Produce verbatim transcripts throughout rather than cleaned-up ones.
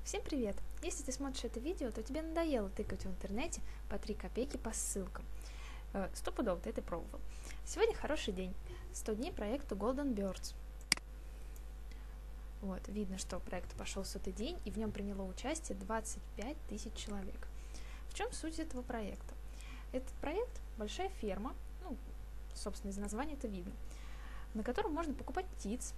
Всем привет! Если ты смотришь это видео, то тебе надоело тыкать в интернете по три копейки по ссылкам. Э, Стопудово ты это пробовал. Сегодня хороший день. сто дней проекту Golden Birds. Вот, видно, что проект пошел сотый день, и в нем приняло участие двадцать пять тысяч человек. В чем суть этого проекта? Этот проект – большая ферма, ну, собственно, из названия это видно, на котором можно покупать птиц.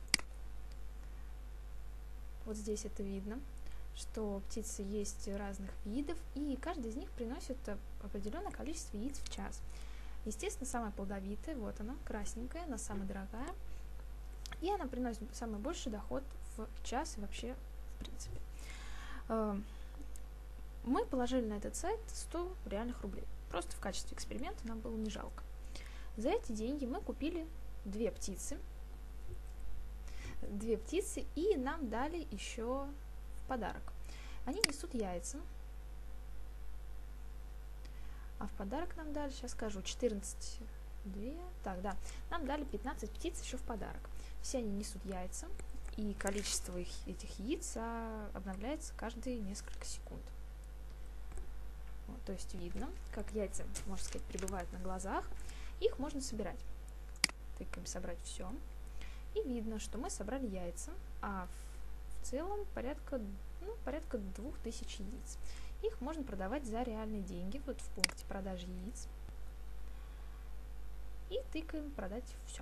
Вот здесь это видно, что птицы есть разных видов, и каждый из них приносит определенное количество яиц в час. Естественно, самая плодовитая, вот она, красненькая, она самая дорогая, и она приносит самый больший доход в час и вообще, в принципе. Мы положили на этот сайт сто реальных рублей. Просто в качестве эксперимента нам было не жалко. За эти деньги мы купили две птицы, две птицы, и нам дали еще в подарок. Они несут яйца, а в подарок нам дали, сейчас скажу, четырнадцать, две, так, да, нам дали пятнадцать птиц еще в подарок. Все они несут яйца, и количество их, этих яиц обновляется каждые несколько секунд. Вот, то есть видно, как яйца, можно сказать, прибывают на глазах, их можно собирать. Тыкаем собрать все. И видно, что мы собрали яйца, а в, в целом порядка, ну, порядка двух тысяч яиц. Их можно продавать за реальные деньги, вот в пункте продажи яиц. И тыкаем продать все.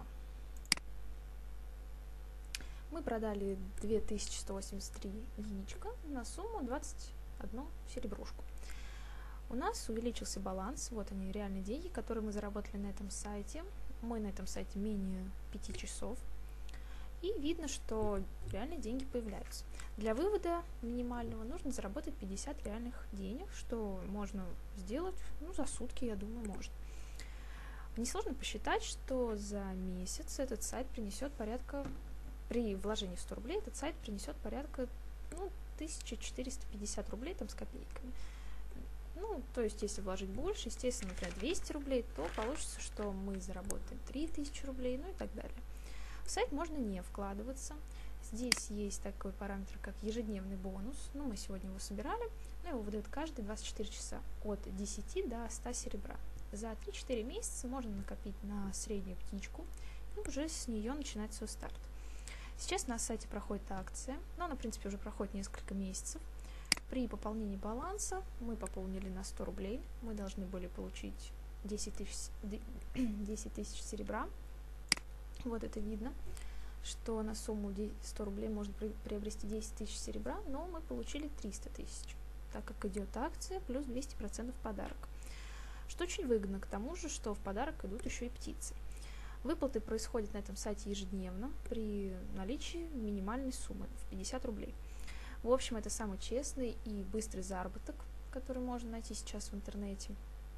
Мы продали две тысячи сто восемьдесят три яичка на сумму двадцать одну серебрушку. У нас увеличился баланс, вот они реальные деньги, которые мы заработали на этом сайте. Мы на этом сайте менее пяти часов. И видно, что реальные деньги появляются. Для вывода минимального нужно заработать пятьдесят реальных денег, что можно сделать, ну, за сутки, я думаю, можно. Несложно посчитать, что за месяц этот сайт принесет порядка, при вложении в сто рублей, этот сайт принесет порядка, ну, тысяча четыреста пятьдесят рублей там с копейками. Ну, то есть, если вложить больше, естественно, например, двести рублей, то получится, что мы заработаем три тысячи рублей, ну и так далее. В сайт можно не вкладываться. Здесь есть такой параметр, как ежедневный бонус. Ну, мы сегодня его собирали, но его выдают каждые двадцать четыре часа от десяти до ста серебра. За три-четыре месяца можно накопить на среднюю птичку и уже с нее начинать свой старт. Сейчас на сайте проходит акция, но она, в принципе, уже проходит несколько месяцев. При пополнении баланса мы пополнили на сто рублей. Мы должны были получить десять тысяч серебра. Вот это видно, что на сумму сто рублей можно приобрести десять тысяч серебра, но мы получили триста тысяч, так как идет акция плюс двести процентов подарок. Что очень выгодно, к тому же, что в подарок идут еще и птицы. Выплаты происходят на этом сайте ежедневно при наличии минимальной суммы в пятьдесят рублей. В общем, это самый честный и быстрый заработок, который можно найти сейчас в интернете,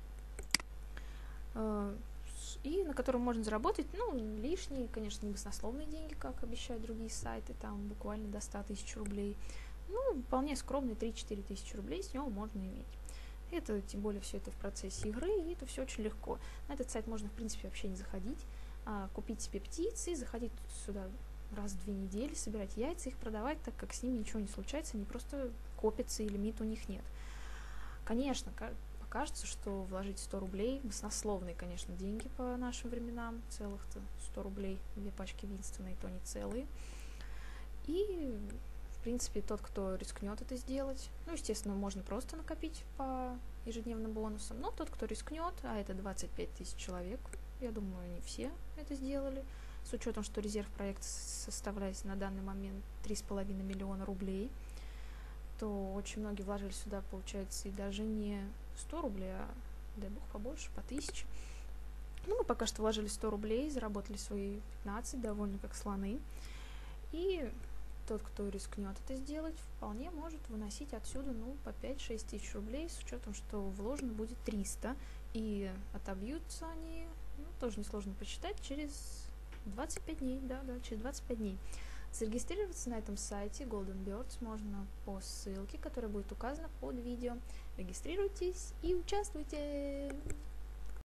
и на котором можно заработать, ну, лишние, конечно, не баснословные деньги, как обещают другие сайты, там буквально до ста тысяч рублей. Ну, вполне скромные три-четыре тысячи рублей с него можно иметь. Это, тем более, все это в процессе игры, и это все очень легко. На этот сайт можно, в принципе, вообще не заходить, а купить себе птицы, заходить сюда раз в две недели, собирать яйца, их продавать, так как с ними ничего не случается, они просто копятся, и лимита у них нет. Конечно, кажется, что вложить сто рублей, баснословные, конечно, деньги по нашим временам, целых-то сто рублей, две пачки Винстона, и то не целые. И, в принципе, тот, кто рискнет это сделать, ну, естественно, можно просто накопить по ежедневным бонусам, но тот, кто рискнет, а это двадцать пять тысяч человек, я думаю, не все это сделали, с учетом, что резерв проекта составляет на данный момент три с половиной миллиона рублей, то очень многие вложили сюда, получается, и даже не сто рублей, а, дай бог, побольше, по тысяче. Ну, мы пока что вложили сто рублей, заработали свои пятнадцать, довольно как слоны. И тот, кто рискнет это сделать, вполне может выносить отсюда, ну, по пять-шесть тысяч рублей, с учетом, что вложено будет триста, и отобьются они, ну, тоже несложно посчитать, через двадцать пять дней, да, да, через двадцать пять дней. Зарегистрироваться на этом сайте Golden Birds можно по ссылке, которая будет указана под видео. Регистрируйтесь и участвуйте!